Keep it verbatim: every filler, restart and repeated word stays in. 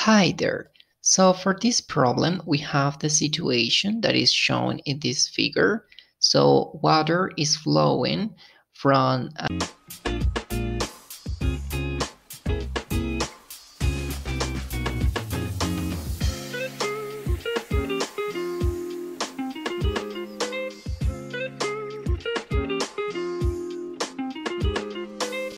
Hi there. So for this problem, we have the situation that is shown in this figure. So water is flowing from a